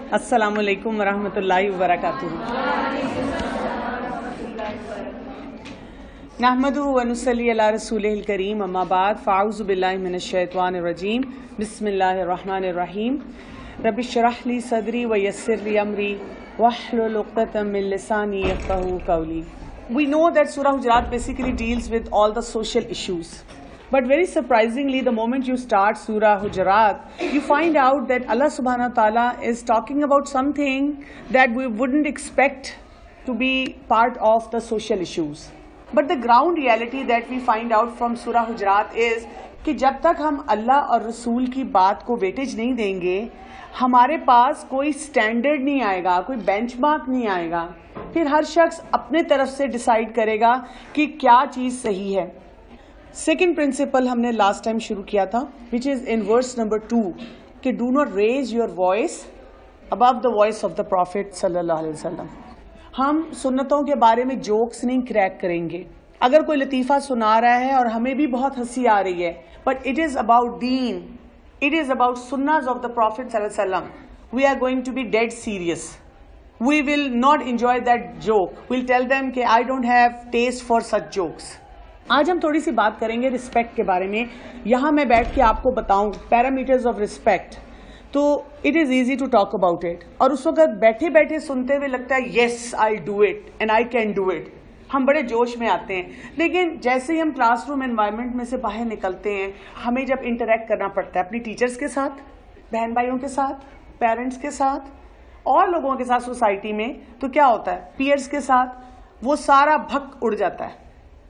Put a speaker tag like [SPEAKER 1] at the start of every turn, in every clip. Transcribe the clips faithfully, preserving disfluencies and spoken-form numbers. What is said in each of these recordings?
[SPEAKER 1] السلام علیکم ورحمۃ اللہ وبرکاتہ. نحمدہ ونصلی علی رسولہ الکریم، اما بعد، فاعوذ باللہ من الشیطان الرجیم، بسم اللہ الرحمن الرحیم. رب اشرح لی صدری ویسر لی امری واحلل عقدۃ من لسانی یفقہوا قولی. We know that Surah Hujrrat basically deals with all the social issues. But very surprisingly, the moment you start Surah Hujrrat, you find out that Allah subhanahu wa ta'ala is talking about something that we wouldn't expect to be part of the social issues. But the ground reality that we find out from Surah Hujrrat is کہ جب تک ہم اللہ اور رسول کی بات کو weightage نہیں دیں گے، ہمارے پاس کوئی سٹینڈرڈ نہیں آئے گا، کوئی بینچ مارک نہیں آئے گا. پھر ہر شخص اپنے طرف سے ڈیسائیڈ کرے گا کہ کیا چیز صحیح ہے. سیکنڈ پرنسپل ہم نے لاسٹ ٹائم شروع کیا تھا، which is in verse number two, کہ do not raise your voice above the voice of the prophet صلی اللہ علیہ وسلم. ہم سنتوں کے بارے میں جوکس نہیں کریک کریں گے. اگر کوئی لطیفہ سنا رہا ہے اور ہمیں بھی بہت ہنسی آ رہی ہے، بٹ اٹ از اباؤٹ دین، اٹ از اباؤٹ سناز آف دا پروفیٹ صلی اللہ علیہ وسلم، we are going to be dead serious. We will not enjoy that joke. We'll tell them کہ I don't have taste for such jokes. آج ہم تھوڑی سی بات کریں گے رسپیکٹ کے بارے میں. یہاں میں بیٹھ کے آپ کو بتاؤں پیرامیٹرز آف رسپیکٹ، تو it is easy to talk about it. اور اس وقت بیٹھے بیٹھے سنتے ہوئے لگتا ہے yes I do it and I can do it. ہم بڑے جوش میں آتے ہیں، لیکن جیسے ہی ہم کلاس روم انوائرمنٹ میں سے باہر نکلتے ہیں، ہمیں جب انٹریکٹ کرنا پڑتا ہے اپنی ٹیچرز کے ساتھ، بہن بھائیوں کے ساتھ، پیرنٹس کے ساتھ، اور لوگوں کے ساتھ سوسائٹی میں، تو کیا ہوتا ہے پیئرز کے ساتھ وہ سارا بھک اڑ جاتا ہے.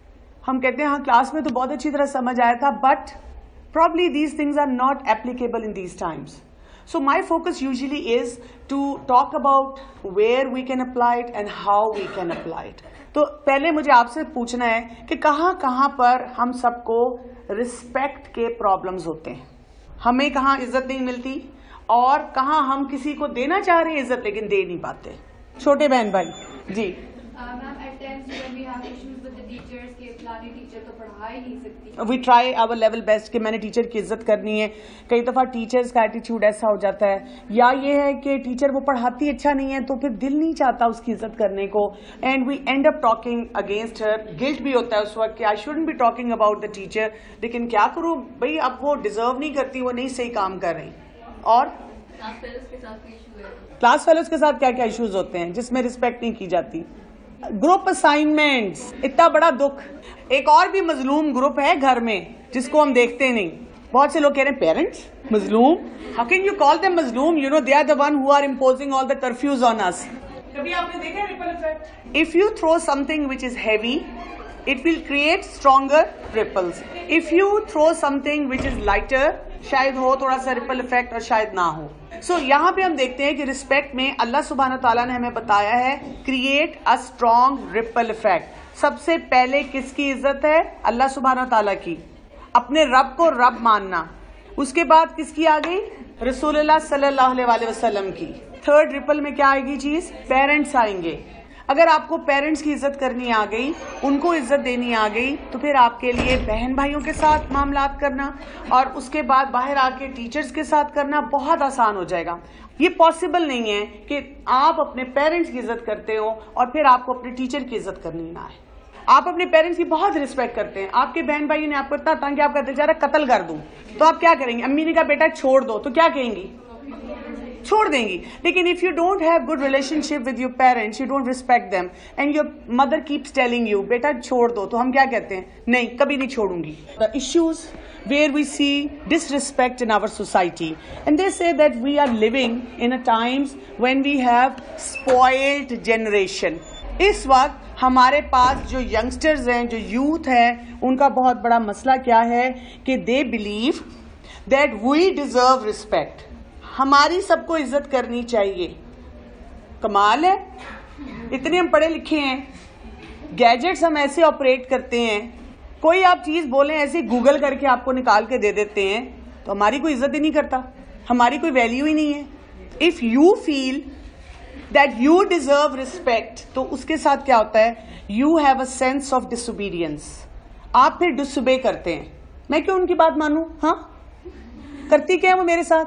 [SPEAKER 1] ہم کہتے ہیں ہاں کلاس میں تو بہت اچھی طرح سمجھ آیا تھا، but probably these things are not applicable in these times. So my focus usually is to talk about where we can apply it and how we can apply it. تو پہلے مجھے آپ سے پوچھنا ہے کہ کہاں کہاں پر ہم سب کو رسپیکٹ کے پرابلمز ہوتے ہیں، ہمیں کہاں عزت نہیں ملتی، اور کہاں ہم کسی کو دینا چاہ رہے ہیں عزت لیکن دے نہیں پاتے. چھوٹے بہن بھائی جی. We try our level best کہ میں نے ٹیچر کی عزت کرنی ہے. کئی دفعہ ٹیچرز کا ایٹیچیوڈ ایسا ہو جاتا ہے، یا یہ ہے کہ ٹیچر وہ پڑھاتی اچھا نہیں ہے تو پھر دل نہیں چاہتا اس کی عزت کرنے کو، and we end up talking against her. Guilt بھی ہوتا ہے اس وقت کہ I shouldn't be talking about the teacher, لیکن کیا کروں بھائی، اب وہ ڈیزرو نہیں کرتی، وہ نہیں صحیح کام کر رہی. اور کلاس فیلوز کے ساتھ کیا کیا ایشوز ہوتے ہیں جس میں رسپیکٹ نہیں کی جاتی. گروپ اسائنمنٹس، اتنا بڑا دکھ. ایک اور بھی مظلوم گروپ ہے گھر میں جس کو ہم دیکھتے نہیں. بہت سے لوگ کہہ رہے ہیں پیرنٹس مظلوم. How can you call them مظلوم؟ You know they are the one who are imposing all the curfews on us. کبھی آپ نے دیکھا ripple effect? If you throw something which is heavy it will create stronger ripples. If you throw something which is lighter, شاید ہو تھوڑا سا ripple effect اور شاید نہ ہو. سو so, یہاں پہ ہم دیکھتے ہیں کہ رسپیکٹ میں اللہ سبحانہ تعالیٰ نے ہمیں بتایا ہے create a strong ripple effect. سب سے پہلے کس کی عزت ہے؟ اللہ سبحانہ تعالیٰ کی. اپنے رب کو رب ماننا. اس کے بعد کس کی آ گئی؟ رسول اللہ صلی اللہ علیہ وسلم کی. تھرڈ ریپل میں کیا آئے گی چیز؟ پیرنٹس آئیں گے. اگر آپ کو پیرنٹس کی عزت کرنی آ گئی، ان کو عزت دینی آ گئی، تو پھر آپ کے لیے بہن بھائیوں کے ساتھ معاملات کرنا اور اس کے بعد باہر آ کے ٹیچرز کے ساتھ کرنا بہت آسان ہو جائے گا. یہ پاسبل نہیں ہے کہ آپ اپنے پیرنٹس کی عزت کرتے ہو اور پھر آپ کو اپنے ٹیچر کی عزت کرنی نہ آئے. آپ اپنے پیرنٹس کی بہت رسپیکٹ کرتے ہیں، آپ کے بہن بھائیوں نے آپ کو اتنا تنگ کہ آپ کا دل چاہ رہا قتل کر دوں، تو آپ کیا کریں گے؟ امی نے کہا بیٹا چھوڑ دو، تو کیا کہیں گی؟ چھوڑ دیں گی. لیکن if you don't have good relationship with your parents, you don't respect them, and your mother keeps telling you بیٹا چھوڑ دو، تو ہم کیا کہتے ہیں؟ نہیں، کبھی نہیں چھوڑوں گی. The issues where we see disrespect in our society, and they say that we are living in a times when we have spoiled generation. اس وقت ہمارے پاس جو ینگسٹرز ہیں، جو یوتھ ہیں، ان کا بہت بڑا مسئلہ کیا ہے کہ they believe that we deserve respect. ہماری سب کو عزت کرنی چاہیے. کمال ہے، اتنے ہم پڑھے لکھے ہیں، گیجٹس ہم ایسے آپریٹ کرتے ہیں، کوئی آپ چیز بولیں ایسے گوگل کر کے آپ کو نکال کے دے دیتے ہیں، تو ہماری کوئی عزت ہی نہیں کرتا، ہماری کوئی ویلیو ہی نہیں ہے. If you feel that you deserve respect, تو اس کے ساتھ کیا ہوتا ہے؟ You have a sense of disobedience. آپ پھر ڈس اوبے کرتے ہیں. میں کیوں ان کی بات مانوں؟ ہاں کرتی کیا وہ میرے ساتھ؟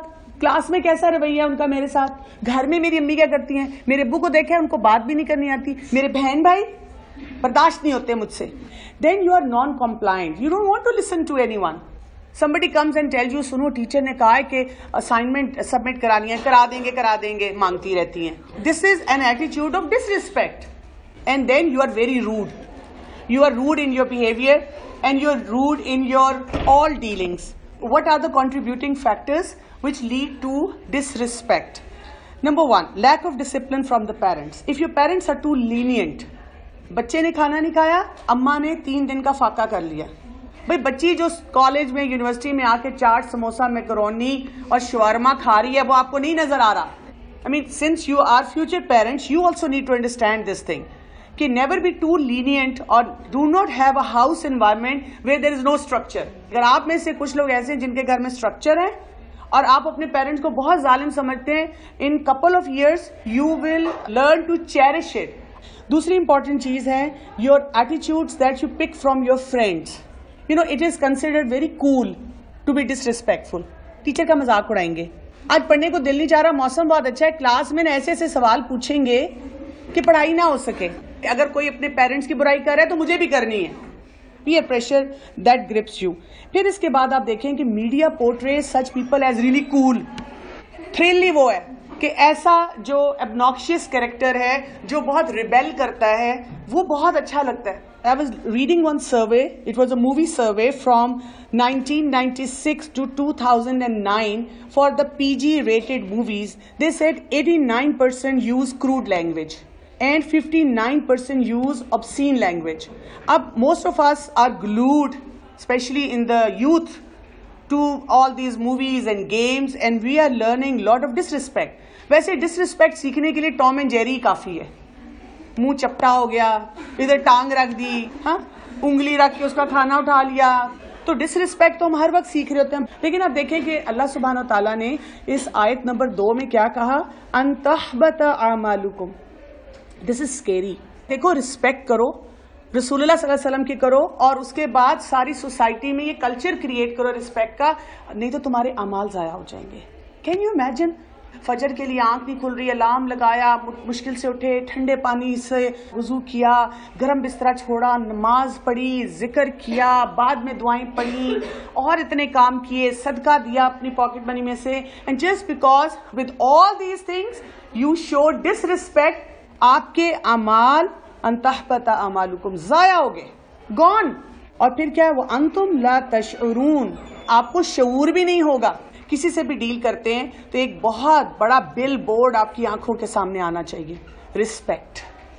[SPEAKER 1] کلاس میں کیسا رویہ ہے ان کا میرے ساتھ, گھر میں میری امی کیا کرتی ہیں, میرے ابو کو دیکھا ہے ان کو بات بھی نہیں کرنی آتی, میرے بہن بھائی برداشت نہیں ہوتے مجھ سے. Then you are non-compliant. You don't want to listen to anyone. Somebody comes and tells you, سنو ٹیچر نے کہا ہے کہ اسائنمنٹ سبمٹ کرانی ہے, کرا دیں گے کرا دیں گے مانگتی رہتی ہیں. This is an attitude of disrespect. And then you are very rude. You are rude in your behavior and you are rude in your all dealings. What are the contributing factors which lead to disrespect? Number one, lack of discipline from the parents. If your parents are too lenient, بچے نے کھانا نہیں کھایا, اماں نے تین دن کا فاقہ کر لیا. بھئی بچی جو کالج میں یونیورسٹی میں آ کے چاٹ سموسا میکرونی اور شورما کھا رہی ہے وہ آپ کو نہیں نظر آ رہا. I mean, since you are future parents, you also need to understand this thing. کہ never be too lenient or do not have a house environment where there is no structure. اگر آپ میں سے کچھ لوگ ایسے ہیں جن کے گھر میں structure ہے اور آپ اپنے پیرنٹس کو بہت ظالم سمجھتے ہیں, in couple of years you will learn to cherish it. دوسری امپورٹنٹ چیز ہے your attitudes that you pick from your friends. You know, it is considered very cool to be disrespectful. Teacher کا مذاق اڑائیں گے, آج پڑھنے کو دل نہیں چاہ رہا, موسم بہت اچھا ہے, کلاس میں ایسے ایسے سوال پوچھیں گے کہ پڑھائی نہ ہو سکے. اگر کوئی اپنے پیرنٹس کی برائی کر رہا ہے تو مجھے بھی کرنی ہے. peer pressure that grips you. پھر اس کے بعد آپ دیکھیں کہ media portrays such people as really cool. Thrill ہی وہ ہے کہ ایسا جو obnoxious character ہے, جو بہت ریبیل کرتا ہے, وہ بہت اچھا لگتا ہے. I was reading one survey. It was a movie survey from nineteen ninety-six to two thousand nine for the P G rated movies. They said eighty-nine percent use crude language and fifty-nine percent use obscene language. Ab most of us are glued, especially in the youth, to all these movies and games, and we are learning lot of disrespect. ویسے disrespect سیکھنے کے لیے Tom and جیری کافی ہے. منہ چپٹا ہو گیا, ادھر ٹانگ رکھ دی, ہاں انگلی رکھ کے اس کا کھانا اٹھا لیا, تو ڈس رسپیکٹ تو ہم ہر وقت سیکھ رہے ہوتے ہیں. لیکن آپ دیکھیں کہ اللہ سبحانہ و تعالیٰ نے اس آیت نمبر دو میں کیا کہا, ان تحبط اعمالکم. دس از اسکیری. دیکھو رسپیکٹ کرو, رسول اللہ صلی اللہ علیہ وسلم کی کرو, اور اس کے بعد ساری سوسائٹی میں یہ کلچر کریٹ کرو رسپیکٹ کا, نہیں تو تمہارے اعمال ضائع ہو جائیں گے. کین یو امیجن, فجر کے لیے آنکھ نہیں کھل رہی, الارم لگایا, مشکل سے اٹھے, ٹھنڈے پانی سے وضو کیا, گرم بسترا چھوڑا, نماز پڑھی, ذکر کیا, بعد میں دعائیں پڑھی, اور اتنے کام کیے, صدقہ دیا اپنی پاکٹ منی میں سے, and just because with all these things you show disrespect, آپ کے اعمال ان تحبط اعمالکم ضائع ہو گئے, گون. اور پھر کیا ہے, وہ انتم لا تشعرون, آپ کو شعور بھی نہیں ہوگا. کسی سے بھی ڈیل کرتے ہیں تو ایک بہت بڑا بل بورڈ آپ کی آنکھوں کے سامنے آنا چاہیے, رسپیکٹ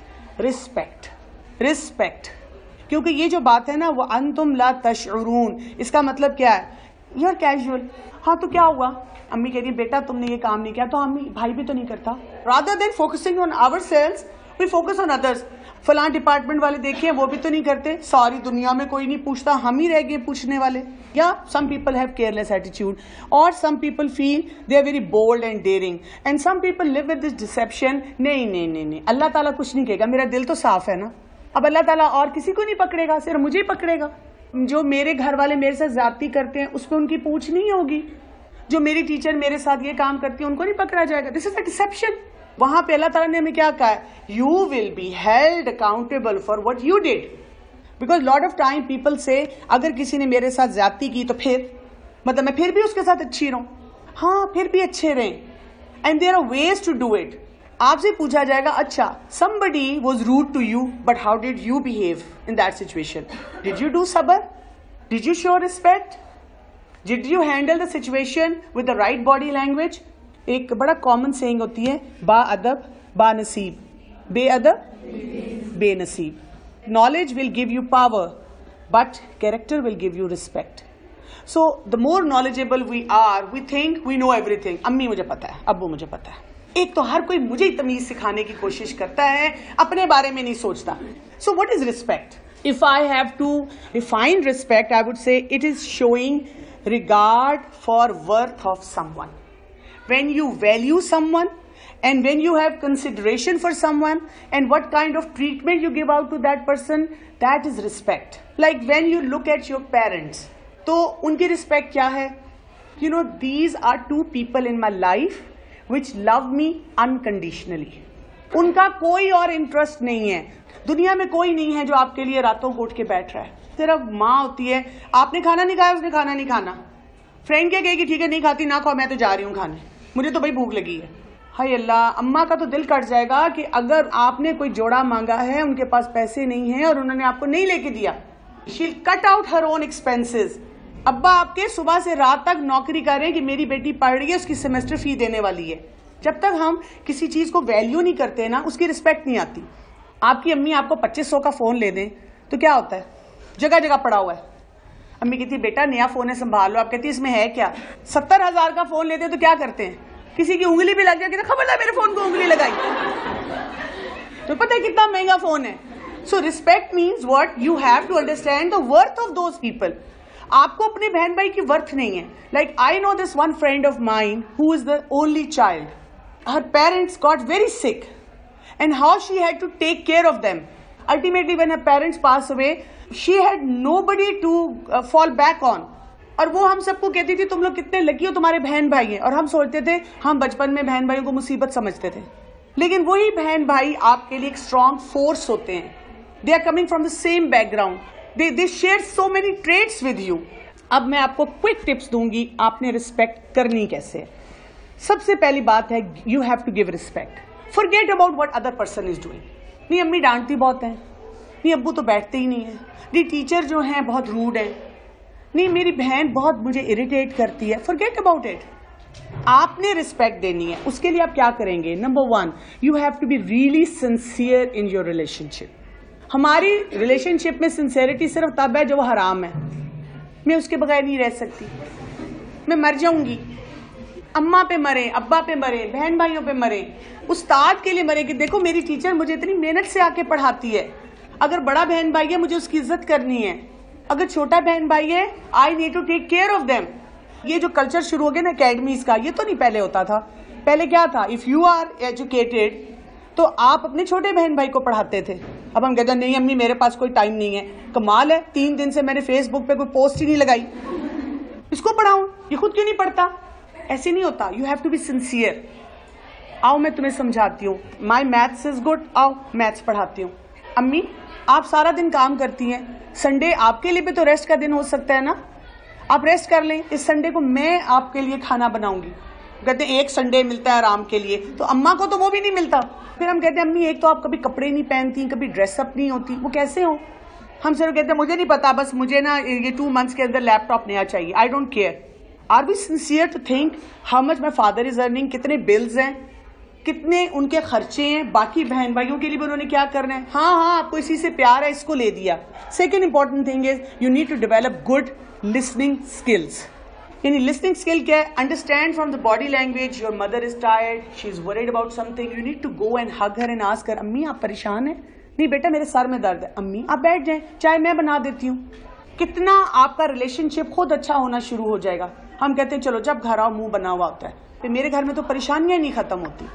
[SPEAKER 1] رسپیکٹ رسپیکٹ. کیونکہ یہ جو بات ہے نا, وہ انتم لا تشعرون, اس کا مطلب کیا ہے, یو آر کیجول. ہاں تو کیا ہوا, امی کہہ رہی بیٹا تم نے یہ کام نہیں کیا, تو امی بھائی بھی تو نہیں کرتا. rather than focusing on ourselves we focus on others. فلاں ڈپارٹمنٹ والے دیکھیں وہ بھی تو نہیں کرتے, ساری دنیا میں کوئی نہیں پوچھتا, ہم ہی رہ گئے پوچھنے والے. یا some people have careless attitude, or some people feel they are very bold and daring, and some people live with this deception. نہیں نہیں نہیں نہیں, اللہ تعالیٰ کچھ نہیں کہے گا, میرا دل تو صاف ہے نا. اب اللہ تعالیٰ اور کسی کو نہیں پکڑے گا, صرف مجھے ہی پکڑے گا. جو میرے گھر والے میرے ساتھ زیادتی کرتے ہیں اس پہ ان کی پوچھ نہیں ہوگی, جو میری ٹیچر میرے ساتھ یہ کام کرتی ہے ان کو نہیں پکڑا جائے گا. دس از اے ڈسپشن. وہاں پہ اللہ تعالیٰ نے ہمیں کیا کہا ہے, you will be held accountable for what you did. Because lot of time people سے, اگر کسی نے میرے ساتھ زیادتی کی تو پھر مطلب میں پھر بھی اس کے ساتھ اچھی رہوں, ہاں پھر بھی اچھے رہیں. And there are ways to do it. آپ سے پوچھا جائے گا, اچھا somebody was rude to you, but how did you behave in that situation? Did you do sabr? Did you show respect? Did you handle the situation with the right body language? ایک بڑا common seeing ہوتی ہے, با ادب با نصیب, بے ادب بے نصیب. Knowledge will give you power, but character will give you respect. So the more knowledgeable we are, we think we know everything. امی مجھے پتا ہے, ابو مجھے پتا ہے. ایک تو ہر کوئی مجھے ہی تمیز سکھانے کی کوشش کرتا ہے, اپنے بارے میں نہیں سوچتا. So what is respect? If I have to define respect, I would say it is showing regard for worth of someone. When you value someone, and when you have consideration for someone, and what kind of treatment you give out to that person, that is respect. Like when you look at your parents, تو ان کی respect کیا ہے, You know, these are two people in my life which love me unconditionally. उनका कोई और interest नहीं है, दुनिया में कोई नहीं है जो आपके लिए रातों को उठ के बैठ रहा है. सिर्फ माँ होती है, आपने खाना नहीं खाया, उसने खाना नहीं खाना, फ्रेंड क्या कहेगी, ठीक है नहीं खाती ना खाओ, मैं तो जा रही हूँ खाने, मुझे तो भाई भूख लगी है. हाय अल्लाह, अम्मा का तो दिल कट जाएगा कि अगर आपने कोई जोड़ा मांगा है, उनके पास पैसे नहीं है और उन्होंने आपको नहीं लेके दिया, she will cut out her own expenses. अब्बा आपके सुबह से रात तक नौकरी कर रहे हैं कि मेरी बेटी पढ़ रही है, उसकी सेमेस्टर फी देने वाली है. जब तक हम किसी चीज को वैल्यू नहीं करते ना, उसकी रिस्पेक्ट नहीं आती. आपकी अम्मी आपको पच्चीस सौ का फोन ले दें तो क्या होता है, जगह जगह पड़ा हुआ है. अम्मी कहती बेटा नया फोन है संभाल लो, आप कहती इसमें है क्या. सत्तर हजार का फोन लेते तो क्या करते हैं, किसी की उंगली भी लग जाएगी तो खबरदार मेरे फोन को उंगली लगाई, तो पता है कितना महंगा फोन है. So respect means what, you have to understand the worth of those people. आपको अपने बहन भाई की वर्थ नहीं है. Like I know this one friend of mine who is the only child. Her parents got very sick and how she had to take care of them. Ultimately when her parents passed away, she had nobody to uh, fall back on. और वो हम सबको कहती थी तुम लोग कितने lucky हो, तुम्हारे बहन भाई हैं. और हम सोचते थे, हम बचपन में बहन भाइयों को मुसीबत समझते थे, लेकिन वही बहन भाई आपके लिए एक स्ट्रॉन्ग फोर्स होते हैं. They are coming from the same background, they they share so many traits with you. अब मैं आपको क्विक टिप्स दूंगी, आपने रिस्पेक्ट करनी कैसे. सबसे पहली बात है, you have to give respect. Forget about what other person is doing. नहीं अम्मी डांटती बहुत है, नहीं अब्बू तो बैठते ही नहीं है, नहीं टीचर जो हैं बहुत रूड है, नहीं मेरी बहन बहुत मुझे इरिटेट करती है. Forget about it. आपने रिस्पेक्ट देनी है. उसके लिए आप क्या करेंगे. Number one, you have to be really sincere in your relationship. हमारी रिलेशनशिप में सिंसियरिटी सिर्फ तब है जो वो हराम है. मैं उसके बगैर नहीं रह सकती, मैं मर जाऊंगी. अम्मा पे मरे, अब्बा पे मरे, बहन भाइयों पे मरे, उस्ताद के लिए मरे कि देखो मेरी टीचर मुझे इतनी मेहनत से आके पढ़ाती है. अगर बड़ा बहन भाई है मुझे उसकी इज्जत करनी है, अगर छोटा बहन भाई है I need to take care of them. ये जो कल्चर शुरू हो गया ना अकेडमीज का, ये तो नहीं पहले होता था. पहले क्या था, इफ यू आर एजुकेटेड तो आप अपने छोटे बहन भाई को पढ़ाते थे. अब हम कहते हैं नहीं अम्मी मेरे पास कोई टाइम नहीं है. कमाल है, तीन दिन से मैंने फेसबुक पे कोई पोस्ट ही नहीं लगाई, इसको पढ़ाऊं, ये खुद क्यों नहीं पढ़ता. ऐसे नहीं होता. You have to be sincere. आओ मैं तुम्हें समझाती हूँ. माई मैथ्स इज गुड, आओ मैथ्स पढ़ाती हूँ. अम्मी आप सारा दिन काम करती हैं, संडे आपके लिए भी तो रेस्ट का दिन हो सकता है ना, आप रेस्ट कर लें. इस संडे को मैं आपके लिए खाना बनाऊंगी. कहते हैं एक संडे मिलता है आराम के लिए, तो अम्मा को तो वो भी नहीं मिलता. फिर हम कहते हैं अम्मी एक तो आप कभी कपड़े नहीं पहनती, कभी ड्रेसअप नहीं होती, वो कैसे हो. हम सिर्फ कहते हैं मुझे नहीं पता, बस मुझे ना ये टू मंथ्स के अंदर लैपटॉप नया चाहिए. I don't care. Are we sincere to think how much my father is earning, कितने बिल्स हैं, कितने उनके खर्चे हैं, बाकी बहन भाइयों के लिए भी उन्होंने क्या करना है. हाँ हाँ आपको इसी से प्यार है, इसको ले दिया. Second important thing is you need to develop good listening skills. यानी लिसनिंग स्किल क्या है, understand from the body language, your mother is tired, she is worried about something, you need to go and hug her and ask her, अम्मी आप परेशान हैं. नहीं बेटा मेरे सर में दर्द है. अम्मी आप बैठ जाएं, चाय मैं बना देती हूँ. कितना आपका रिलेशनशिप खुद अच्छा होना शुरू हो जाएगा. हम कहते हैं चलो जब घर आओ मुंह बना हुआ होता है, फिर मेरे घर में तो परेशानियां नहीं खत्म होती.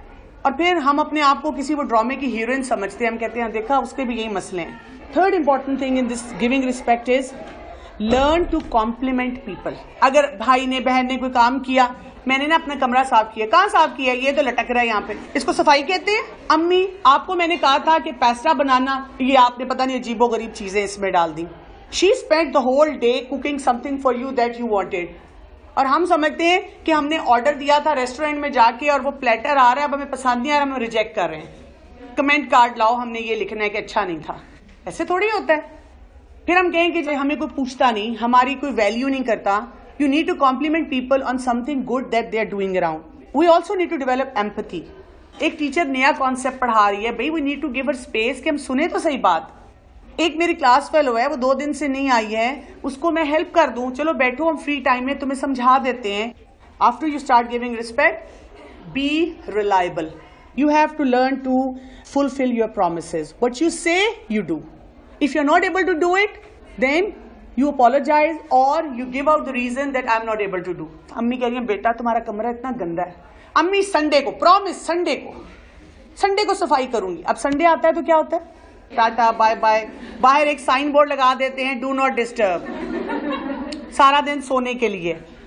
[SPEAKER 1] और फिर हम अपने आप को किसी वो ड्रामे की हीरोइन समझते हैं, हम कहते हैं देखा उसके भी यही मसले हैं. Third important thing in this giving respect is learn to compliment people. अगर भाई ने बहन ने कोई काम किया, मैंने ना अपना कमरा साफ किया, कहाँ साफ किया, ये तो लटक रहा है यहाँ पे, इसको सफाई कहते हैं. अम्मी आपको मैंने कहा था कि पेस्ट्रा बनाना, ये आपने पता नहीं अजीबो गरीब चीजें इसमें डाल दी. She spent the whole day cooking something for you that you wanted. और हम समझते हैं कि हमने ऑर्डर दिया था रेस्टोरेंट में जाके और वो प्लेटर आ रहा है, अब हमें पसंद नहीं आ रहा, हम रिजेक्ट कर रहे हैं. कमेंट कार्ड लाओ, हमने ये लिखना है कि अच्छा नहीं था. ऐसे थोड़ी होता है. फिर हम कहें कि हमें कोई पूछता नहीं, हमारी कोई वैल्यू नहीं करता. You need to compliment people on something good that they are doing around. We also need to develop empathy. एक टीचर नया कॉन्सेप्ट पढ़ा रही है, भाई we need to give her space कि हम सुने तो सही बात. एक मेरी क्लास फेलो है, वो दो दिन से नहीं आई है, उसको मैं हेल्प कर दूं, चलो बैठो हम फ्री टाइम में तुम्हें समझा देते हैं. After you start giving respect, be reliable. You have to learn to fulfil your promises. What you say you do. If you are not able to do it then you apologise और you give out the reason that I am not able to do. अम्मी कह रही है बेटा तुम्हारा कमरा इतना गंदा है. अम्मी संडे को प्रॉमिस, संडे को संडे को सफाई करूंगी. अब संडे आता है तो क्या होता है, टाटा बाय बाय. बाहर एक साइन बोर्ड लगा देते हैं, डू नॉट डिस्टर्ब, सारा दिन सोने के लिए.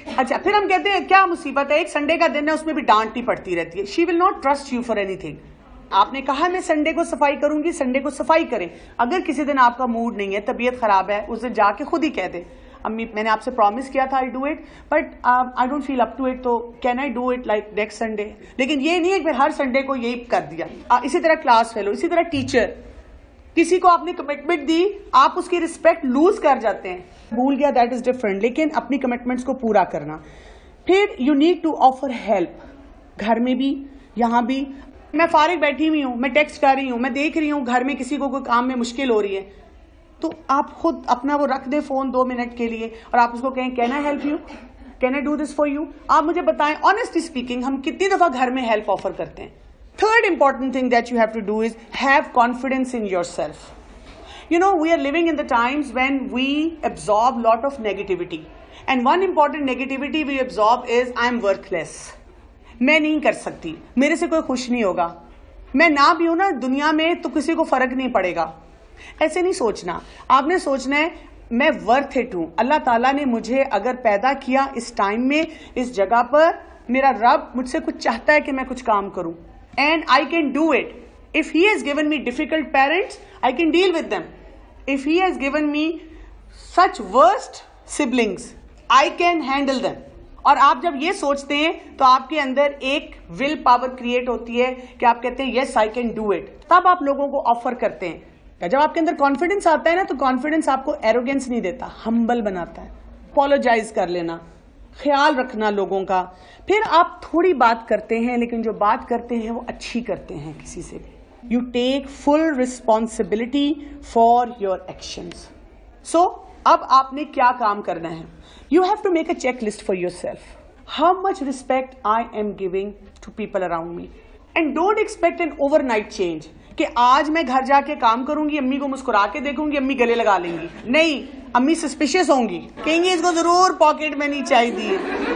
[SPEAKER 1] اچھا پھر ہم کہتے ہیں کیا مصیبت ہے, ایک سنڈے کا دن ہے اس میں بھی ڈانٹتی پڑتی رہتی ہے. She will not trust you for anything. آپ نے کہا میں سنڈے کو صفائی کروں گی, سنڈے کو صفائی کریں. اگر کسی دن آپ کا موڈ نہیں ہے, طبیعت خراب ہے, اس دن جا کے خود ہی کہہ دیں امی میں نے آپ سے پرومس کیا تھا I do it but I don't fail up to it, تو can I do it like next Sunday. لیکن یہ نہیں ہے کہ ہر سنڈے کو یہی کر دیا. اسی طرح کلاس فیلو, اسی طرح ٹیچر, کسی کو آپ نے کمٹمنٹ دی, آپ اس کی رسپیکٹ لوز کر جاتے ہیں. بھول گیا دیٹ از ڈفرنٹ, لیکن اپنی کمٹمنٹس کو پورا کرنا. پھر you need to offer help, گھر میں بھی یہاں بھی. میں فارغ بیٹھی ہوئی ہوں, میں ٹیکسٹ کر رہی ہوں, میں دیکھ رہی ہوں گھر میں کسی کو کوئی کام میں مشکل ہو رہی ہے, تو آپ خود اپنا وہ رکھ دیں فون دو منٹ کے لیے اور آپ اس کو کہیں can I help you, can I do this for you. آپ مجھے بتائیں آنیسٹلی اسپیکنگ ہم کتنی دفعہ گھر میں ہیلپ آفر کرتے ہیں. Third important thing that you have to do is have confidence in yourself. You know, we are living in the times when we absorb lot of negativity. And one important negativity we absorb is I'm worthless. میں نہیں کر سکتی, میرے سے کوئی خوش نہیں ہوگا, میں نہ بھی ہوں نا دنیا میں تو کسی کو فرق نہیں پڑے گا. ایسے نہیں سوچنا. آپ نے سوچنا ہے میں worth it ہوں. اللہ تعالیٰ نے مجھے اگر پیدا کیا اس ٹائم میں, اس جگہ پر, میرا رب مجھ سے کچھ چاہتا ہے کہ میں کچھ کام کروں. And I can do it. If he has given me difficult parents, I can deal with them. If he has given me such worst siblings, I can handle them. اور آپ جب یہ سوچتے ہیں تو آپ کے اندر ایک ول پاور کریٹ ہوتی ہے کہ آپ کہتے ہیں yes I can do it. تب آپ لوگوں کو آفر کرتے ہیں. جب آپ کے اندر کانفیڈنس آتا ہے نا, تو کانفیڈنس آپ کو ایروگینس نہیں دیتا, ہمبل بناتا ہے. اپولوجائز کر لینا, خیال رکھنا لوگوں کا. پھر آپ تھوڑی بات کرتے ہیں لیکن جو بات کرتے ہیں وہ اچھی کرتے ہیں کسی سے بھی. You take full responsibility for your actions. So, اب آپ نے کیا کام کرنا ہے. You have to make a checklist for yourself. How much respect I am giving to people around me. And don't expect an overnight change. کہ آج میں گھر جا کے کام کروں گی, امی کو مسکرا کے دیکھوں گی, امی گلے لگا لیں گی. نہیں, امی سسپیشس ہوں گی, کہیں گے اس کو ضرور پاکٹ میں نہیں چاہیے.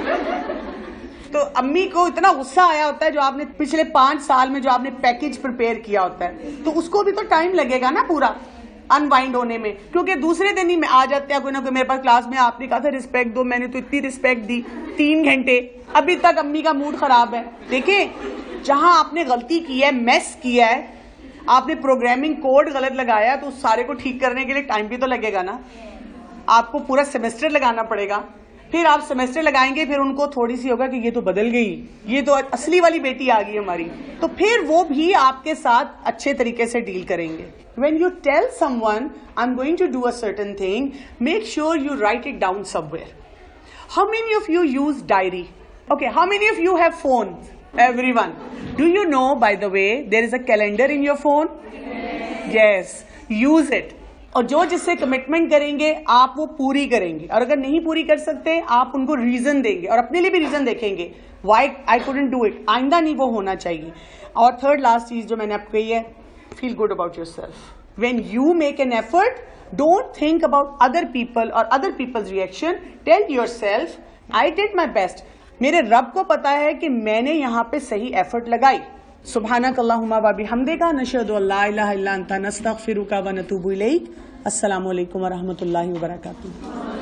[SPEAKER 1] تو امی کو اتنا غصہ آیا ہوتا ہے جو آپ نے پچھلے پانچ سال میں جو آپ نے پیکج پریپیئر کیا ہوتا ہے, تو اس کو بھی تو ٹائم لگے گا نا پورا انوائنڈ ہونے میں, کیونکہ دوسرے دن ہی میں آ جاتے ہیں کوئی نہ کوئی میرے پاس کلاس میں, آپ نے کہا تھا رسپیکٹ دو, میں نے تو اتنی رسپیکٹ دی تین گھنٹے, ابھی تک امی کا موڈ خراب ہے. دیکھیں جہاں آپ نے غلطی کی ہے, میس کیا ہے, آپ نے پروگرامنگ کوڈ غلط لگایا, تو اس سارے کو ٹھیک کرنے کے لیے ٹائم بھی تو لگے گا نا. آپ کو پورا سیمسٹر لگانا پڑے گا. پھر آپ سیمسٹر لگائیں گے, پھر ان کو تھوڑی سی ہوگا کہ یہ تو بدل گئی, یہ تو اصلی والی بیٹی آ گئی ہماری, تو پھر وہ بھی آپ کے ساتھ اچھے طریقے سے ڈیل کریں گے. When you tell someone I'm going to do a certain thing, make sure you write it down somewhere. How many of you use diary? Okay, how many of you have phones? Everyone. Do you know, by the way, there is a calendar in your phone? Yes. Use it. اور جو جس سے commitment کریں گے آپ وہ پوری کریں گے, اور اگر نہیں پوری کر سکتے آپ ان کو ریزن دیں گے, اور اپنے لیے بھی ریزن دیکھیں گے why I couldn't do it. آئندہ نہیں وہ ہونا چاہیے. اور تھرڈ لاسٹ چیز جو میں نے آپ کو کہی ہے, feel good about yourself. When you make an effort, don't think about other people اور other people's reaction. Tell yourself I did my best. میرے رب کو پتا ہے کہ میں نے یہاں پہ صحیح ایفرٹ لگائی. سبحانک اللہم و بحمدک, نشہد ان لا الہ الا انت, نستغفرک و نتوب الیک. السلام علیکم ورحمۃ اللہ وبرکاتہ.